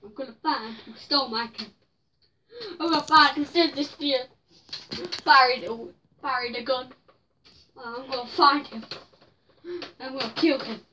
I'm gonna find who stole my cap. I'm gonna find who sent this year. Fired the gun. I'm gonna find him. I'm gonna kill him.